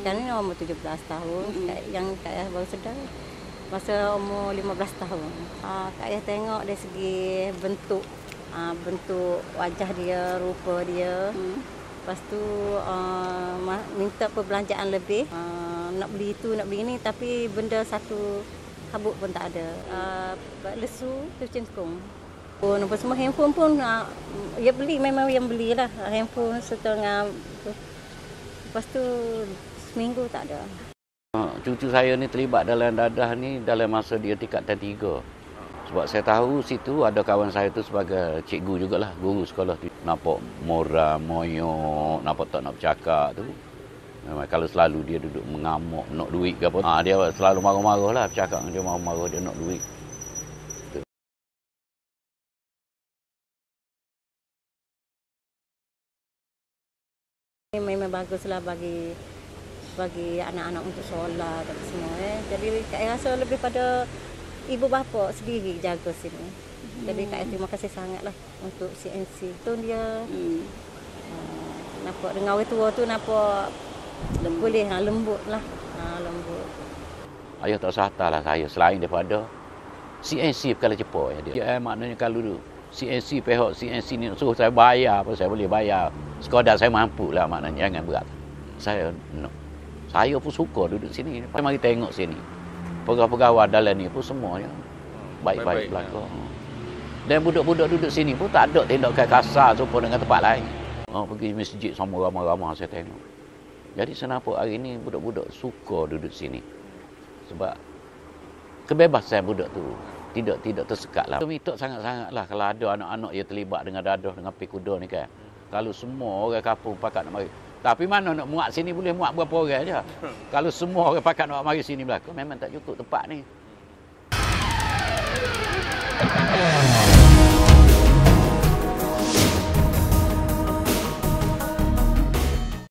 Sekarang ni umur 17 tahun. Yang Kak Ayah baru sedar masa umur 15 tahun. Kak Ayah tengok dari segi bentuk wajah dia, rupa dia. Lepas tu minta perbelanjaan lebih. Nak beli itu, nak beli ini, tapi benda satu habuk pun tak ada. Lesu tu cengkung. Apa semua handphone pun dia beli, memang yang belilah handphone setengah. Lepas tu seminggu tak ada. Cucu saya ni terlibat dalam dadah ni dalam masa dia tingkatan 3. Sebab saya tahu situ ada kawan saya tu sebagai cikgu jugalah, guru sekolah tu. Nampak moram, moyok, nampak tak nak bercakap tu. Memang kalau selalu dia duduk mengamuk, nak duit ke apa. Dia selalu marah-marah lah bercakap. Dia marah-marah, dia nak duit. Memang baguslah bagi anak-anak untuk solat dan semua. Jadi Kak Ayah rasa lebih pada ibu bapa sendiri jaga sini. Jadi Kak Ayah terima kasih sangatlah untuk CNC. Tu dia nampak dengan orang tua tu nampak boleh lembut lah. Lembut. Ayah tak satarlah saya selain daripada CNC perkara cepat dia. Maknanya kalau CNC pihak CNC ni suruh saya bayar apa saya boleh bayar. Sekadar saya mampu lah maknanya, jangan berat. Saya pun suka duduk sini. Mari tengok sini. Pegawai-pegawai dalam ni pun semuanya baik-baik belakang. Dan budak-budak duduk sini pun tak ada tindakan kasar serupa dengan tempat lain. Pergi masjid sama ramai-ramai saya tengok. Jadi kenapa hari ni budak-budak suka duduk sini? Sebab kebebasan budak tu tidak tersekat lah. Minta sangat-sangatlah kalau ada anak-anak yang terlibat dengan dadah, dengan pi kuda ni kan. Kalau semua orang kampung pakat nak mari. Tapi mana nak muat sini boleh muat berapa orang je. Kalau semua orang pakat nak mari sini belakang, memang tak cukup tempat ni.